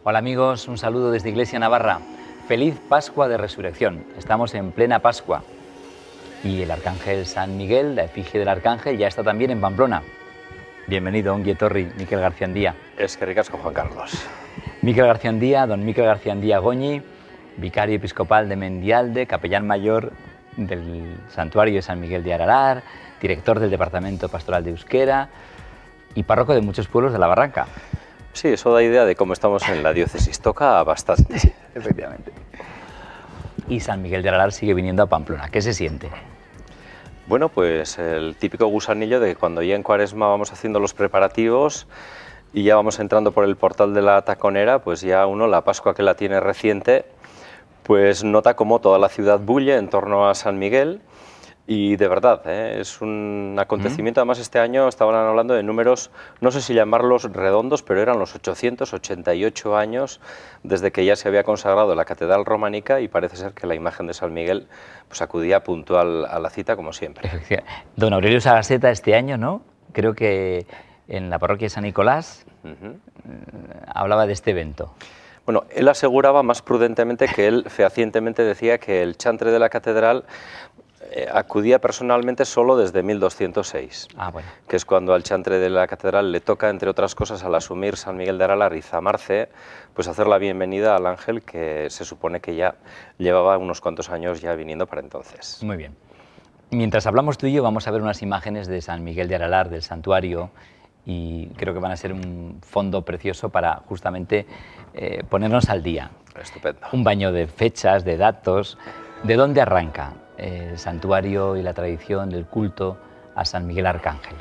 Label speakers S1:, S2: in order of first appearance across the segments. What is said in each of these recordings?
S1: Hola amigos, un saludo desde Iglesia Navarra. Feliz Pascua de Resurrección. Estamos en plena Pascua. Y el Arcángel San Miguel, la efigie del Arcángel, ya está también en Pamplona. Bienvenido, ongi etorri, Miquel García Andía.
S2: Es que ricasco, Juan Carlos.
S1: Miquel García Andía, don Miquel García Andía Goñi, vicario episcopal de Mendialde, capellán mayor del Santuario de San Miguel de Aralar, director del Departamento Pastoral de Euskera y párroco de muchos pueblos de la Barranca.
S2: Sí, eso da idea de cómo estamos en la diócesis. Toca bastante.
S1: Sí, efectivamente. Y San Miguel de Aralar sigue viniendo a Pamplona. ¿Qué se siente?
S2: Bueno, pues el típico gusanillo de que cuando ya en Cuaresma vamos haciendo los preparativos y ya vamos entrando por el portal de la Taconera, pues ya uno, la Pascua que la tiene reciente, pues nota cómo toda la ciudad bulle en torno a San Miguel. Y de verdad, es un acontecimiento. Además, este año estaban hablando de números, no sé si llamarlos redondos, pero eran los 888 años desde que ya se había consagrado la catedral románica, y parece ser que la imagen de San Miguel pues acudía puntual a la cita, como siempre.
S1: Don Aurelio Sagasta este año, ¿no? Creo que en la parroquia de San Nicolás hablaba de este evento.
S2: Bueno, él aseguraba más prudentemente que él fehacientemente decía que el chantre de la catedral acudía personalmente solo desde 1206,
S1: bueno.
S2: Que es cuando al chantre de la catedral le toca, entre otras cosas, al asumir San Miguel de Aralar y Zamarce, pues hacer la bienvenida al ángel, que se supone que ya llevaba unos cuantos años ya viniendo para entonces.
S1: Muy bien. Mientras hablamos tú y yo, vamos a ver unas imágenes de San Miguel de Aralar, del santuario, y creo que van a ser un fondo precioso para justamente ponernos al día.
S2: Estupendo.
S1: Un baño de fechas, de datos. ¿De dónde arranca el santuario y la tradición del culto a San Miguel Arcángel?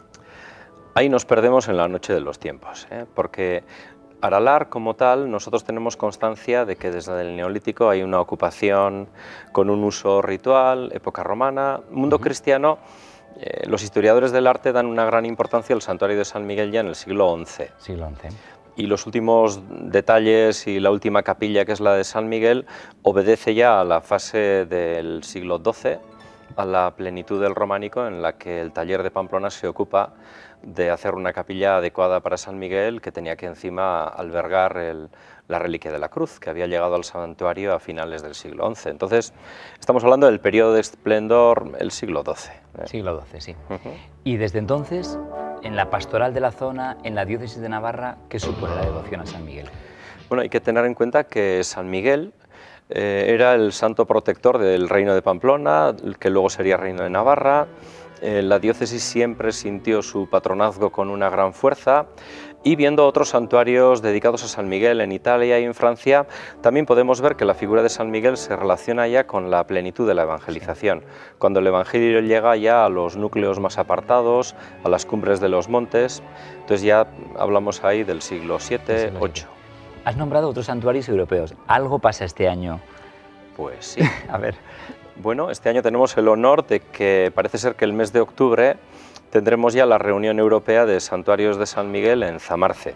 S2: Ahí nos perdemos en la noche de los tiempos, porque Aralar como tal, nosotros tenemos constancia de que desde el Neolítico hay una ocupación con un uso ritual, época romana, mundo cristiano. Los historiadores del arte dan una gran importancia al santuario de San Miguel ya en el siglo XI.
S1: Siglo XI.
S2: Y los últimos detalles y la última capilla, que es la de San Miguel, obedece ya a la fase del siglo XII, a la plenitud del románico, en la que el taller de Pamplona se ocupa de hacer una capilla adecuada para San Miguel, que tenía que encima albergar la reliquia de la cruz, que había llegado al santuario a finales del siglo XI. Entonces, estamos hablando del periodo de esplendor, el siglo XII.
S1: Siglo XII, sí. Y desde entonces, en la pastoral de la zona, en la diócesis de Navarra, ¿qué supone la devoción a San Miguel?
S2: Bueno, hay que tener en cuenta que San Miguel era el santo protector del reino de Pamplona, que luego sería reino de Navarra. La diócesis siempre sintió su patronazgo con una gran fuerza, y viendo otros santuarios dedicados a San Miguel en Italia y en Francia, también podemos ver que la figura de San Miguel se relaciona ya con la plenitud de la evangelización, cuando el evangelio llega ya a los núcleos más apartados, a las cumbres de los montes. Entonces ya hablamos ahí del siglo VII, VIII.
S1: Has nombrado otros santuarios europeos. ¿Algo pasa este año?
S2: Pues sí.
S1: A ver.
S2: Bueno, este año tenemos el honor de que parece ser que el mes de octubre tendremos ya la reunión europea de santuarios de San Miguel en Zamarce.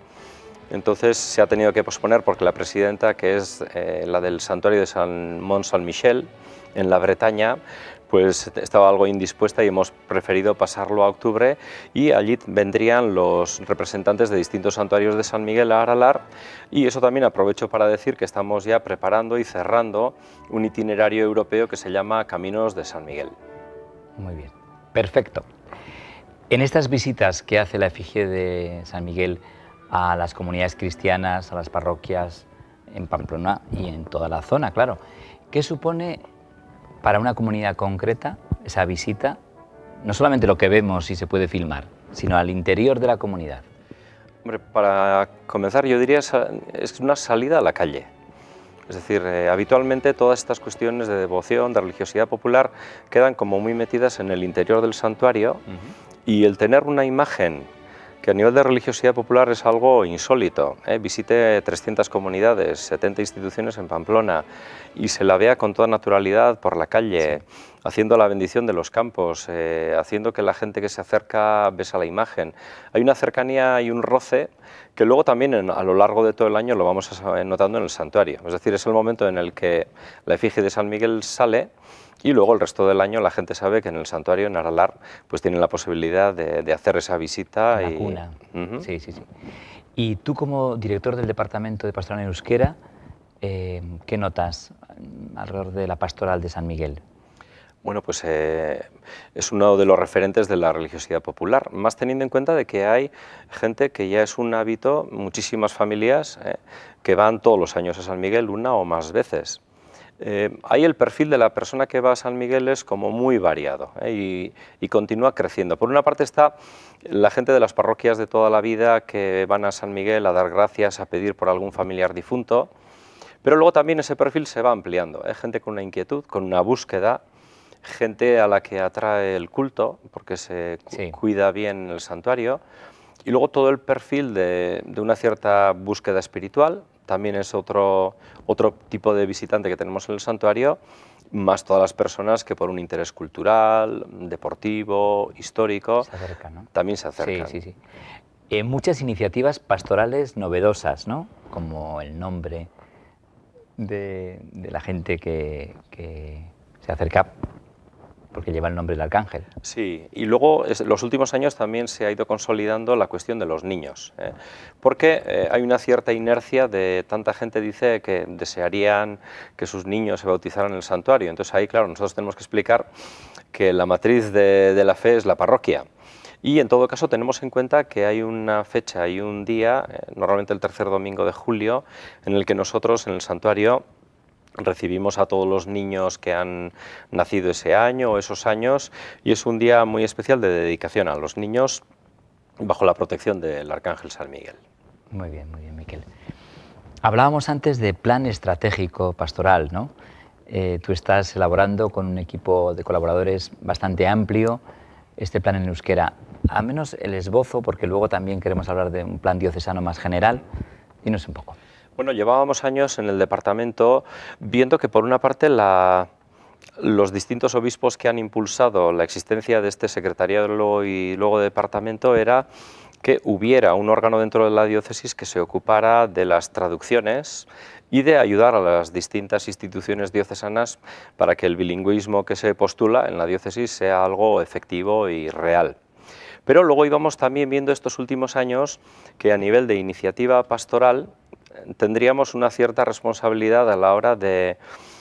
S2: Entonces se ha tenido que posponer porque la presidenta, que es la del santuario de San Mont-Saint-Michel, en la Bretaña, pues estaba algo indispuesta y hemos preferido pasarlo a octubre, y allí vendrían los representantes de distintos santuarios de San Miguel a Aralar, y eso también aprovecho para decir que estamos ya preparando y cerrando un itinerario europeo que se llama Caminos de San Miguel.
S1: Muy bien, perfecto. En estas visitas que hace la efigie de San Miguel a las comunidades cristianas, a las parroquias en Pamplona y en toda la zona, claro, ¿qué supone para una comunidad concreta esa visita? No solamente lo que vemos y se puede filmar, sino al interior de la comunidad.
S2: Hombre, para comenzar yo diría es una salida a la calle. Es decir, habitualmente todas estas cuestiones de devoción, de religiosidad popular, quedan como muy metidas en el interior del santuario, y el tener una imagen que a nivel de religiosidad popular es algo insólito. Visite 300 comunidades, 70 instituciones en Pamplona, y se la vea con toda naturalidad por la calle, haciendo la bendición de los campos, haciendo que la gente que se acerca besa la imagen. Hay una cercanía y un roce que luego también a lo largo de todo el año lo vamos notando en el santuario. Es decir, es el momento en el que la efigie de San Miguel sale y luego el resto del año la gente sabe que en el santuario, en Aralar, pues tienen la posibilidad de hacer esa visita.
S1: La
S2: y...
S1: cuna. Sí, sí, sí. Y tú, como director del Departamento de Pastoral en Euskera, ¿qué notas alrededor de la pastoral de San Miguel?
S2: Bueno, pues es uno de los referentes de la religiosidad popular, más teniendo en cuenta de que hay gente que ya es un hábito, muchísimas familias que van todos los años a San Miguel una o más veces. Ahí el perfil de la persona que va a San Miguel es como muy variado y continúa creciendo. Por una parte está la gente de las parroquias de toda la vida que van a San Miguel a dar gracias, a pedir por algún familiar difunto, pero luego también ese perfil se va ampliando. Hay gente con una inquietud, con una búsqueda, gente a la que atrae el culto porque se cuida bien el santuario, y luego todo el perfil de una cierta búsqueda espiritual. También es otro tipo de visitante que tenemos en el santuario, más todas las personas que por un interés cultural, deportivo, histórico,
S1: se acercan, ¿no?
S2: También se acercan.
S1: Sí, sí, sí. Muchas iniciativas pastorales novedosas, ¿no? Como el nombre de la gente que se acerca porque lleva el nombre del arcángel.
S2: Sí, y luego en los últimos años también se ha ido consolidando la cuestión de los niños, porque hay una cierta inercia de tanta gente dice que desearían que sus niños se bautizaran en el santuario. Entonces ahí, claro, nosotros tenemos que explicar que la matriz de la fe es la parroquia. Y en todo caso tenemos en cuenta que hay una fecha y un día, normalmente el tercer domingo de julio, en el que nosotros en el santuario recibimos a todos los niños que han nacido ese año o esos años, y es un día muy especial de dedicación a los niños bajo la protección del Arcángel San Miguel.
S1: Muy bien, Miquel. Hablábamos antes de plan estratégico pastoral, ¿no? Tú estás elaborando con un equipo de colaboradores bastante amplio este plan en euskera. Al menos el esbozo, porque luego también queremos hablar de un plan diocesano más general. Dinos un poco.
S2: Bueno, llevábamos años en el departamento viendo que por una parte los distintos obispos que han impulsado la existencia de este secretariado y luego departamento era que hubiera un órgano dentro de la diócesis que se ocupara de las traducciones y de ayudar a las distintas instituciones diocesanas para que el bilingüismo que se postula en la diócesis sea algo efectivo y real. Pero luego íbamos también viendo estos últimos años que a nivel de iniciativa pastoral tendríamos una cierta responsabilidad a la hora de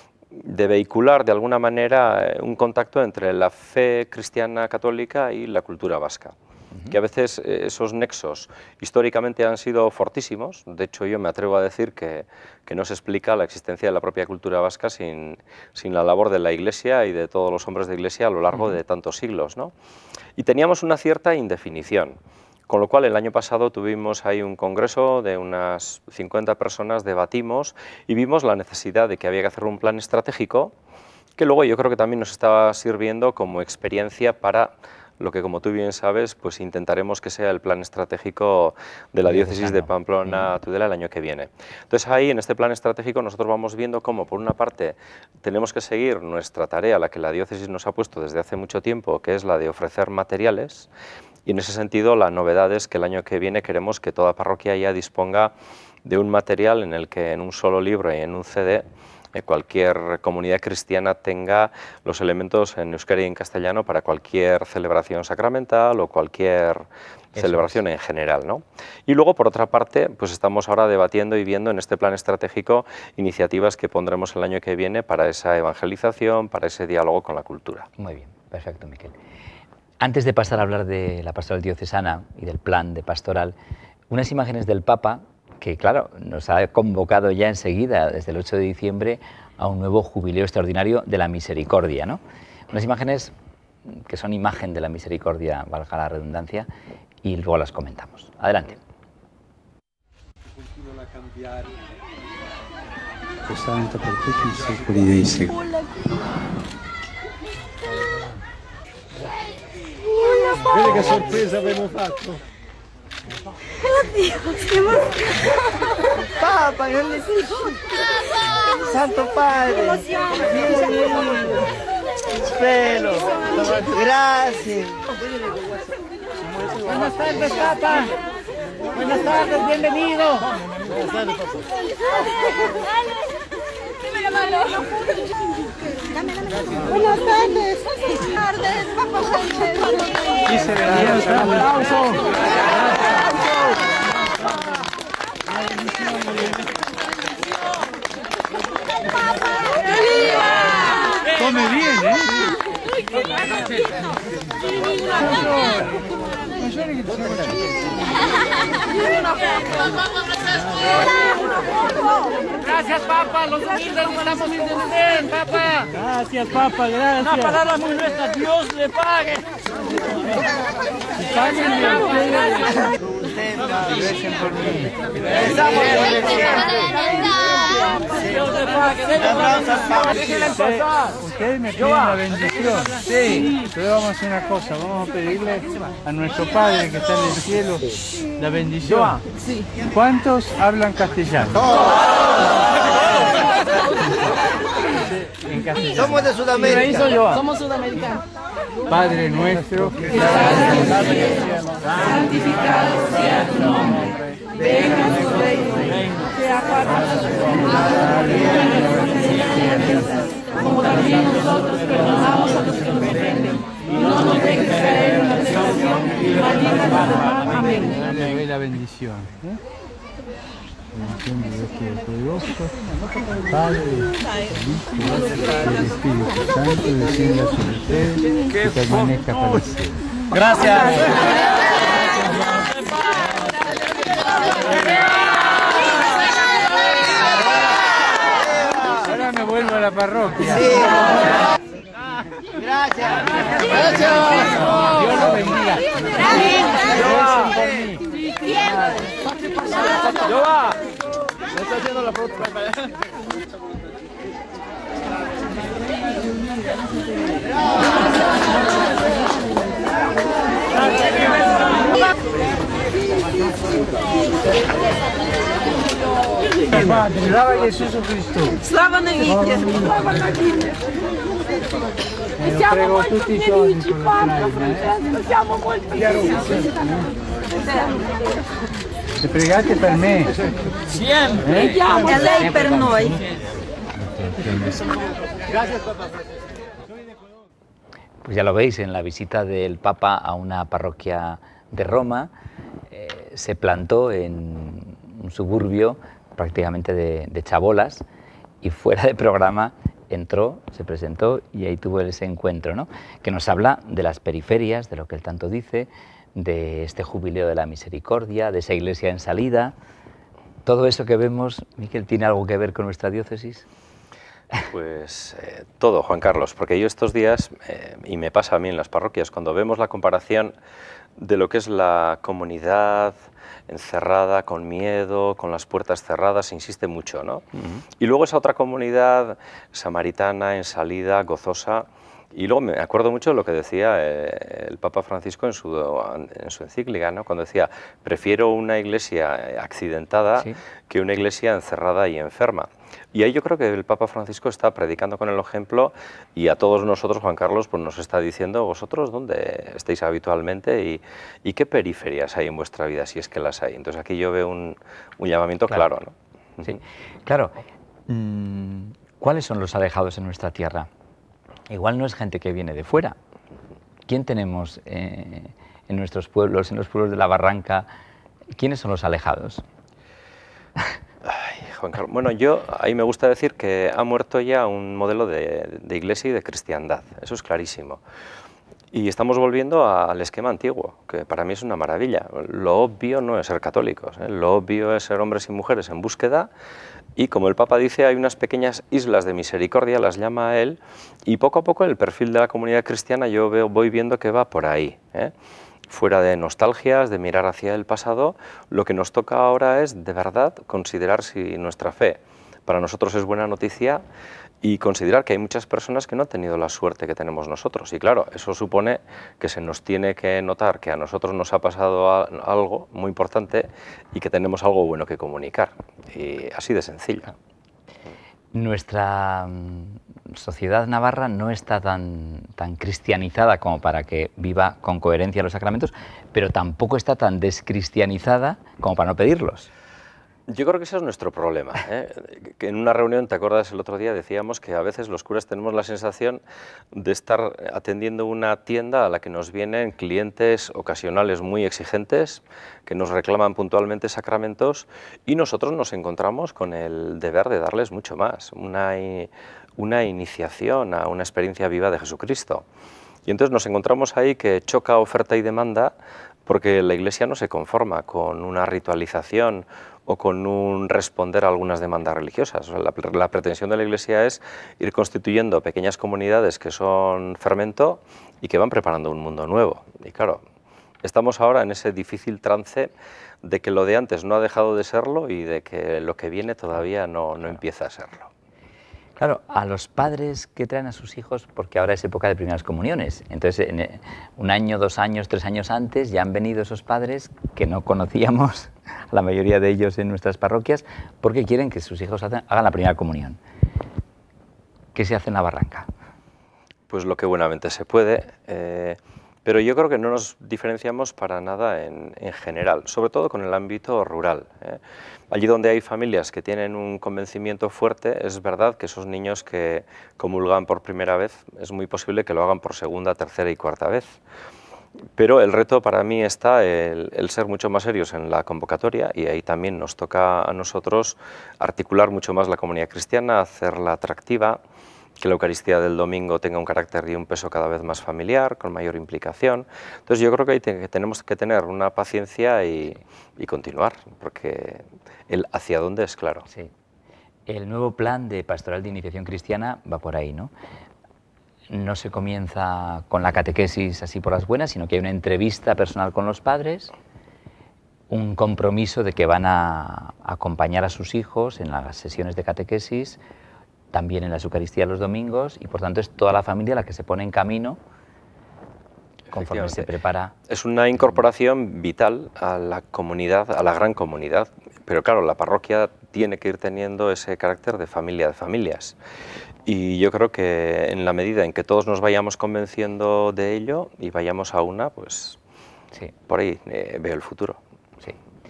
S2: vehicular de alguna manera un contacto entre la fe cristiana católica y la cultura vasca. Que a veces esos nexos históricamente han sido fortísimos. De hecho, yo me atrevo a decir que no se explica la existencia de la propia cultura vasca sin la labor de la Iglesia y de todos los hombres de Iglesia a lo largo de tantos siglos, ¿no? Y teníamos una cierta indefinición, con lo cual el año pasado tuvimos ahí un congreso de unas 50 personas, debatimos y vimos la necesidad de que había que hacer un plan estratégico, que luego yo creo que también nos estaba sirviendo como experiencia para lo que, como tú bien sabes, pues intentaremos que sea el plan estratégico de la diócesis de Pamplona-Tudela el año que viene. Entonces ahí, en este plan estratégico, nosotros vamos viendo cómo, por una parte, tenemos que seguir nuestra tarea, la que la diócesis nos ha puesto desde hace mucho tiempo, que es la de ofrecer materiales, y en ese sentido la novedad es que el año que viene queremos que toda parroquia ya disponga de un material en el que en un solo libro y en un CD cualquier comunidad cristiana tenga los elementos en euskera y en castellano para cualquier celebración sacramental o cualquier celebración en general, ¿no? Y luego, por otra parte, pues estamos ahora debatiendo y viendo en este plan estratégico iniciativas que pondremos el año que viene para esa evangelización, para ese diálogo con la cultura.
S1: Muy bien, perfecto, Miquel. Antes de pasar a hablar de la pastoral diocesana y del plan de pastoral, unas imágenes del Papa que, claro, nos ha convocado ya enseguida, desde el 8 de diciembre, a un nuevo jubileo extraordinario de la misericordia, ¿no? Unas imágenes que son imagen de la misericordia, valga la redundancia, y luego las comentamos. Adelante.
S3: Santa per tutti i secoli dei secoli. Vedi che sorpresa abbiamo fatto?
S4: Oddio, stiamo...
S5: Papa, grande Santo Padre, Cielo, gracias. Buenas tardes, Papa. Buenas tardes, bienvenido.
S3: Buenas tardes, Papa.
S4: Dame la mano. Buenas tardes. Buenas tardes, Papa Sánchez.
S3: Y se venía un aplauso. Come bien, ¿eh?
S6: Gracias, Papa, los humildes estamos en usted, Papa.
S3: Gracias, Papa, gracias.
S6: Una palabra muy nuestra, Dios le pague.
S3: Recen por mí.
S6: Dios le pague. Déjenle pasar.
S3: Ustedes me piden la bendición. Sí. Pero vamos a hacer una cosa, vamos a pedirle a nuestro Padre que está en el cielo la bendición. Sí. ¿Cuántos hablan castellano? En castellano.
S5: Somos de Sudamérica.
S6: Somos sudamericanos.
S3: Padre nuestro,
S6: Santificado sea tu nombre. Venga tu reino. Sea como también nosotros perdonamos a los que nos ofenden. Y no nos dejes caer en la tentación y líbranos. Amén.
S3: le doy la bendición. Bendición de Dios Todopoderoso, Padre, Hijo y el Espíritu Santo, descienda sobre ustedes y permanezca para siempre.
S1: Gracias.
S3: Ahora me vuelvo a la parroquia.
S5: Gracias.
S3: Dios los bendiga. Recen por mí.
S6: Yo va. Me está haciendo la foto.
S3: Slava Jesús Cristo.
S4: Слава навіки! Слава навіки! Siamo molto felici, Papa Francesco, siamo molto felici.
S3: Se pregate per me.
S4: Preghiamo a lei per noi.
S1: Pues ya lo veis, en la visita del Papa a una parroquia de Roma, se plantó en un suburbio prácticamente de chabolas y fuera de programa entró, se presentó y ahí tuvo ese encuentro, ¿no? Que nos habla de las periferias, de lo que él tanto dice, de este jubileo de la misericordia, de esa iglesia en salida. Todo eso que vemos, Miquel, ¿tiene algo que ver con nuestra diócesis?
S2: Pues todo, Juan Carlos, porque yo estos días, y me pasa a mí en las parroquias, cuando vemos la comparación de lo que es la comunidad encerrada, con miedo, con las puertas cerradas, se insiste mucho, ¿no? Y luego esa otra comunidad samaritana, en salida, gozosa. Y luego me acuerdo mucho de lo que decía el Papa Francisco en su encíclica, ¿no? Cuando decía, prefiero una iglesia accidentada que una iglesia encerrada y enferma. Y ahí yo creo que el Papa Francisco está predicando con el ejemplo y a todos nosotros, Juan Carlos, pues nos está diciendo, vosotros dónde estáis habitualmente y qué periferias hay en vuestra vida, si es que las hay. Entonces aquí yo veo un llamamiento claro, ¿no?
S1: Sí, claro. ¿Cuáles son los alejados en nuestra tierra? Igual no es gente que viene de fuera. ¿Quién tenemos en nuestros pueblos, en los pueblos de la Barranca? ¿Quiénes son los alejados?
S2: Ay, Juan Carlos, bueno, yo ahí me gusta decir que ha muerto ya un modelo de iglesia y de cristiandad, eso es clarísimo. Y estamos volviendo al esquema antiguo, que para mí es una maravilla. Lo obvio no es ser católicos, ¿eh? Lo obvio es ser hombres y mujeres en búsqueda. Y como el Papa dice, hay unas pequeñas islas de misericordia, las llama él, y poco a poco el perfil de la comunidad cristiana yo voy viendo que va por ahí, ¿eh? Fuera de nostalgias, de mirar hacia el pasado, lo que nos toca ahora es, de verdad, considerar si nuestra fe para nosotros es buena noticia y considerar que hay muchas personas que no han tenido la suerte que tenemos nosotros. Y claro, eso supone que se nos tiene que notar que a nosotros nos ha pasado algo muy importante y que tenemos algo bueno que comunicar. Y así de sencillo.
S1: Nuestra sociedad navarra no está tan cristianizada como para que viva con coherencia los sacramentos, pero tampoco está tan descristianizada como para no pedirlos.
S2: Yo creo que ese es nuestro problema, ¿eh? Que en una reunión, ¿te acuerdas? El otro día decíamos que a veces los curas tenemos la sensación de estar atendiendo una tienda a la que nos vienen clientes ocasionales muy exigentes, que nos reclaman puntualmente sacramentos, y nosotros nos encontramos con el deber de darles mucho más, una iniciación a una experiencia viva de Jesucristo. Y entonces nos encontramos ahí que choca oferta y demanda, porque la Iglesia no se conforma con una ritualización o con un responder a algunas demandas religiosas. O sea, la pretensión de la Iglesia es ir constituyendo pequeñas comunidades que son fermento y que van preparando un mundo nuevo. Y claro, estamos ahora en ese difícil trance de que lo de antes no ha dejado de serlo y de que lo que viene todavía no empieza a serlo.
S1: Claro, a los padres que traen a sus hijos, porque ahora es época de primeras comuniones, entonces un año, 2 años, 3 años antes ya han venido esos padres que no conocíamos, la mayoría de ellos en nuestras parroquias, porque quieren que sus hijos hagan la primera comunión. ¿Qué se hace en la Barranca?
S2: Pues lo que buenamente se puede, pero yo creo que no nos diferenciamos para nada en general, sobre todo con el ámbito rural. Allí donde hay familias que tienen un convencimiento fuerte, es verdad que esos niños que comulgan por primera vez, es muy posible que lo hagan por segunda, tercera y cuarta vez. Pero el reto para mí está el ser mucho más serios en la convocatoria, y ahí también nos toca a nosotros articular mucho más la comunidad cristiana, hacerla atractiva, que la Eucaristía del domingo tenga un carácter y un peso cada vez más familiar, con mayor implicación. Entonces yo creo que ahí tenemos que tener una paciencia y continuar, porque el hacia dónde es claro.
S1: Sí. El nuevo plan de pastoral de iniciación cristiana va por ahí, ¿no? No se comienza con la catequesis así por las buenas, sino que hay una entrevista personal con los padres, un compromiso de que van a acompañar a sus hijos en las sesiones de catequesis, también en la Eucaristía los domingos, y por tanto es toda la familia la que se pone en camino conforme se prepara.
S2: Es una incorporación vital a la comunidad, a la gran comunidad, pero claro, la parroquia tiene que ir teniendo ese carácter de familia de familias. Y yo creo que en la medida en que todos nos vayamos convenciendo de ello y vayamos a una, pues sí, por ahí veo el futuro.
S1: Sí.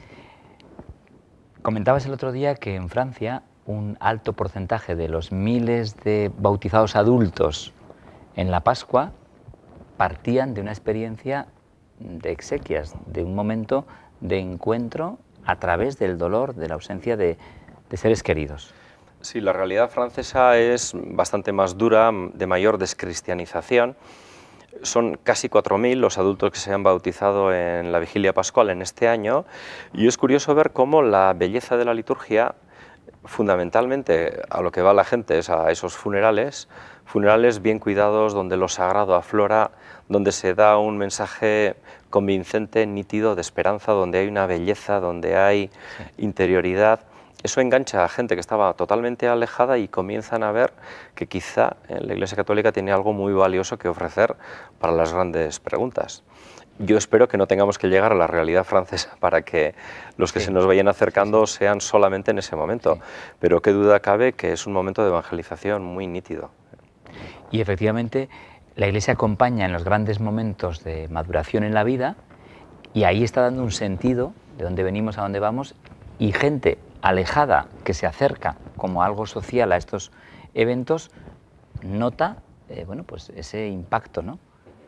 S1: Comentabas el otro día que en Francia un alto porcentaje de los miles de bautizados adultos en la Pascua partían de una experiencia de exequias, de un momento de encuentro a través del dolor, de la ausencia de seres queridos.
S2: Sí, la realidad francesa es bastante más dura, de mayor descristianización. Son casi 4.000 los adultos que se han bautizado en la vigilia pascual en este año, y es curioso ver cómo la belleza de la liturgia, fundamentalmente a lo que va la gente es a esos funerales bien cuidados, donde lo sagrado aflora, donde se da un mensaje convincente, nítido, de esperanza, donde hay una belleza, donde hay interioridad. Eso engancha a gente que estaba totalmente alejada y comienzan a ver que quizá la Iglesia Católica tiene algo muy valioso que ofrecer para las grandes preguntas. Yo espero que no tengamos que llegar a la realidad francesa para que los que se nos vayan acercando sean solamente en ese momento, pero qué duda cabe que es un momento de evangelización muy nítido.
S1: Y efectivamente la Iglesia acompaña en los grandes momentos de maduración en la vida, y ahí está dando un sentido de dónde venimos, a dónde vamos, y gente alejada que se acerca como algo social a estos eventos nota bueno, pues ese impacto, ¿no?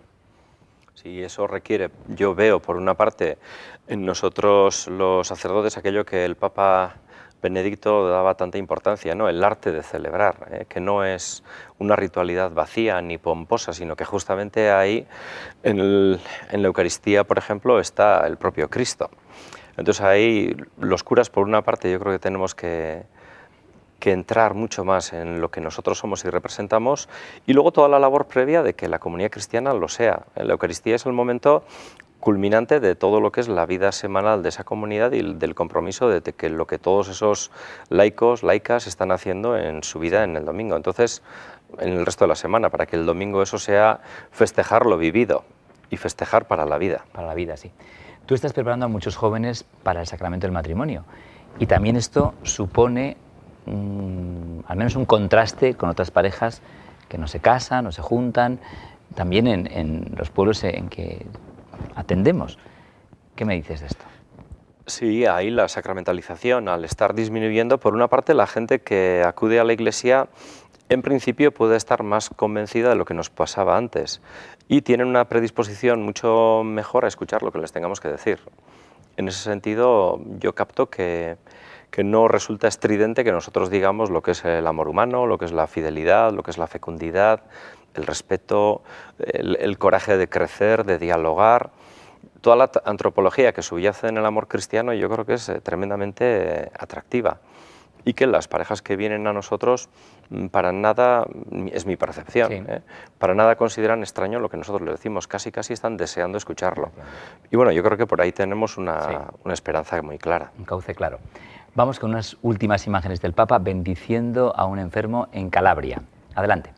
S2: Sí, eso requiere, yo veo por una parte en nosotros los sacerdotes aquello que el Papa Benedicto daba tanta importancia, ¿no? El arte de celebrar, que no es una ritualidad vacía ni pomposa, sino que justamente ahí en la Eucaristía, por ejemplo, está el propio Cristo. Entonces ahí los curas, por una parte, yo creo que tenemos que entrar mucho más en lo que nosotros somos y representamos, y luego toda la labor previa de que la comunidad cristiana lo sea. La Eucaristía es el momento culminante de todo lo que es la vida semanal de esa comunidad y del compromiso de que lo que todos esos laicos, laicas están haciendo en su vida en el domingo. Entonces, en el resto de la semana, para que el domingo eso sea festejar lo vivido y festejar para la vida.
S1: Para la vida, sí. Tú estás preparando a muchos jóvenes para el sacramento del matrimonio, y también esto supone al menos un contraste con otras parejas que no se casan, no se juntan, también en los pueblos en que atendemos. ¿Qué me dices de esto?
S2: Sí, ahí la sacramentalización, al estar disminuyendo, por una parte la gente que acude a la iglesia en principio puede estar más convencida de lo que nos pasaba antes y tienen una predisposición mucho mejor a escuchar lo que les tengamos que decir. En ese sentido yo capto que no resulta estridente que nosotros digamos lo que es el amor humano, lo que es la fidelidad, lo que es la fecundidad, el respeto, el coraje de crecer, de dialogar. Toda la antropología que subyace en el amor cristiano yo creo que es tremendamente atractiva y que las parejas que vienen a nosotros para nada, es mi percepción,
S1: sí,
S2: para nada consideran extraño lo que nosotros les decimos, casi están deseando escucharlo. Y bueno, yo creo que por ahí tenemos una esperanza muy clara.
S1: Un cauce claro. Vamos con unas últimas imágenes del Papa bendiciendo a un enfermo en Calabria. Adelante.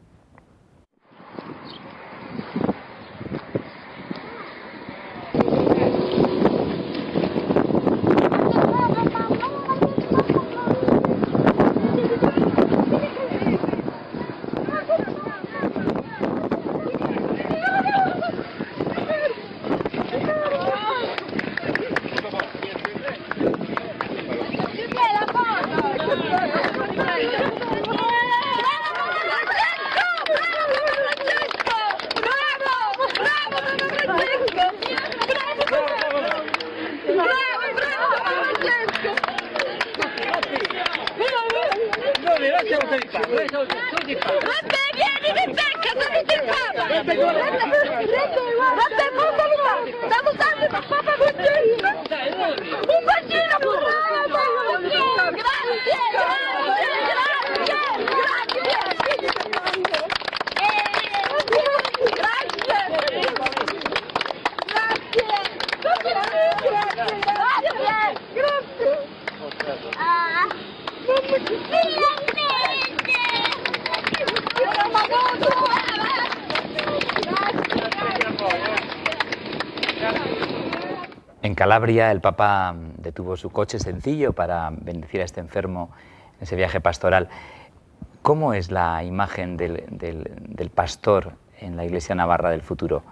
S1: En Calabria el Papa detuvo su coche sencillo para bendecir a este enfermo en ese viaje pastoral. ¿Cómo es la imagen del pastor en la Iglesia Navarra del futuro?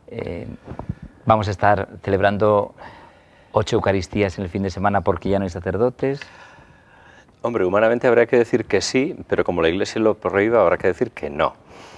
S1: Vamos a estar celebrando 8 Eucaristías en el fin de semana porque ya no hay sacerdotes.
S2: Hombre, humanamente habría que decir que sí, pero como la Iglesia lo prohíbe, habrá que decir que no.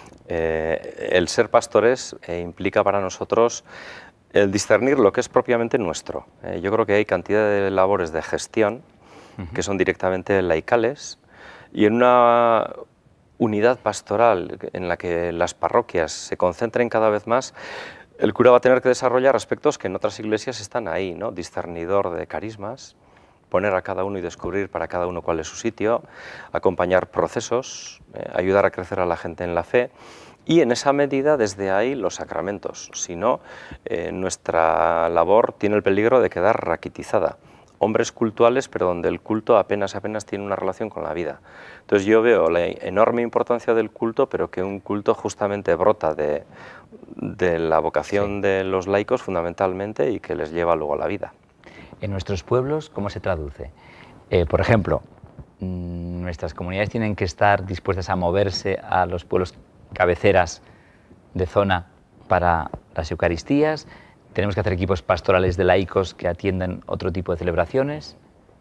S2: El ser pastores implica para nosotros el discernir lo que es propiamente nuestro. Yo creo que hay cantidad de labores de gestión que son directamente laicales y en una unidad pastoral en la que las parroquias se concentren cada vez más, el cura va a tener que desarrollar aspectos que en otras iglesias están ahí, ¿no? Discernidor de carismas, poner a cada uno y descubrir para cada uno cuál es su sitio, acompañar procesos, ayudar a crecer a la gente en la fe. Y en esa medida, desde ahí, los sacramentos. Si no, nuestra labor tiene el peligro de quedar raquitizada. Hombres cultuales, pero donde el culto apenas tiene una relación con la vida. Entonces yo veo la enorme importancia del culto, pero que un culto justamente brota de la vocación de los laicos fundamentalmente y que les lleva luego a la vida.
S1: En nuestros pueblos, ¿cómo se traduce? Por ejemplo, nuestras comunidades tienen que estar dispuestas a moverse a los pueblos cabeceras de zona para las Eucaristías. Tenemos que hacer equipos pastorales de laicos que atiendan otro tipo de celebraciones.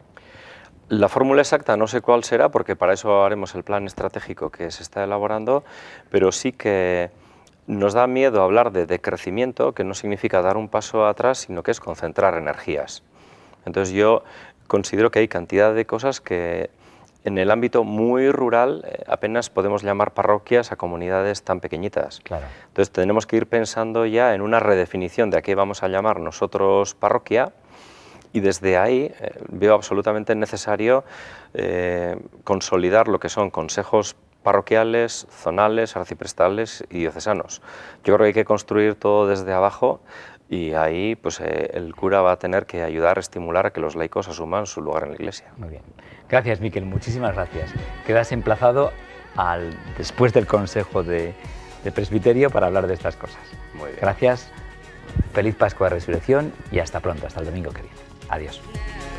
S2: La fórmula exacta no sé cuál será, porque para eso haremos el plan estratégico que se está elaborando, pero sí que nos da miedo hablar de decrecimiento, que no significa dar un paso atrás, sino que es concentrar energías. Entonces yo considero que hay cantidad de cosas que en el ámbito muy rural apenas podemos llamar parroquias a comunidades tan pequeñitas.
S1: Claro.
S2: Entonces tenemos que ir pensando ya en una redefinición de a qué vamos a llamar nosotros parroquia y desde ahí veo absolutamente necesario consolidar lo que son consejos parroquiales, zonales, arciprestales y diocesanos. Yo creo que hay que construir todo desde abajo y ahí pues, el cura va a tener que ayudar, estimular a que los laicos asuman su lugar en la Iglesia.
S1: Muy bien. Gracias, Miquel, muchísimas gracias. Quedas emplazado después del Consejo de Presbiterio para hablar de estas cosas.
S2: Muy bien.
S1: Gracias, feliz Pascua de Resurrección y hasta pronto, hasta el domingo que viene. Adiós.